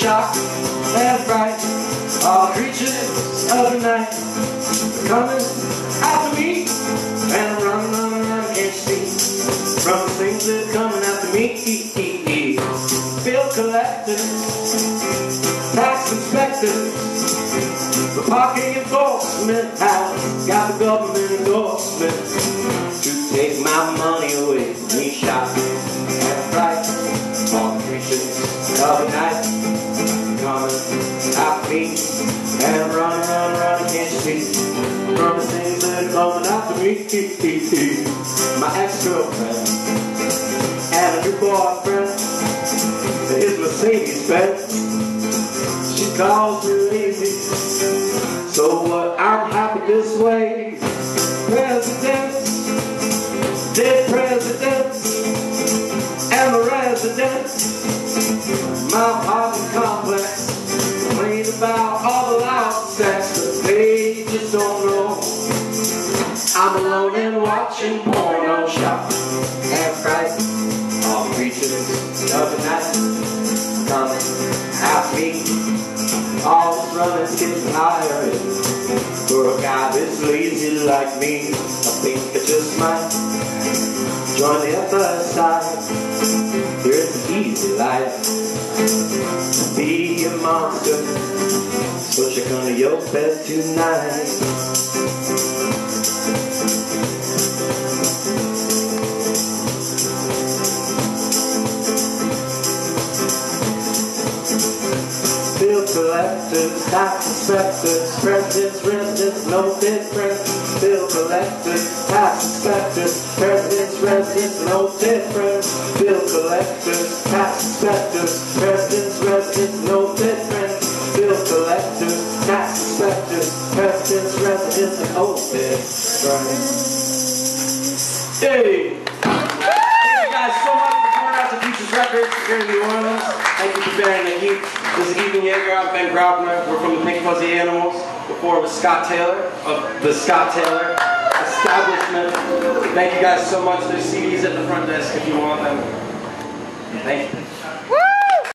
shock and fright. All creatures of the night are coming after me, and I'm running, can't see from the things that are coming after me. Bill collectors, tax inspectors, the parking enforcement house got the government endorsement to take my money away from me. Shock and fright, all creatures of the night coming after me, and I'm running, can't you see from the things that are coming after me. My ex-girlfriend and a new boyfriend, his Mercedes Benz, she calls me lazy, so what? I'm happy this way. Presidents, dead presidents, and the residents, my apartment complex, complain about all the loud sex, but they just don't know I'm alone and watching porno. Shock and fright, all creatures of the night coming after me. All the runners getting tired for a guy that's lazy like me. I think I just might join the other side. Here's the easy life, be a monster, so you're gonna your bed tonight. Bill collectors, tax inspectors, presidents, residents, no different. Bill collectors, tax inspectors, presidents, residents, no different. Bill collectors, tax inspectors, presidents, residents, no different. Bill collectors, tax inspectors, presidents, residents, no different. Hey! Thank you guys so much for coming out to Future's Records here in New Orleans. Thank you for bearing the heat. This is Ethan Yeager. I'm Ben Graupner. We're from the Pink Fuzzy Animals. Before it was Scott Taylor of the Scott Taylor Establishment. Thank you guys so much. There's CDs at the front desk if you want them. Thank you.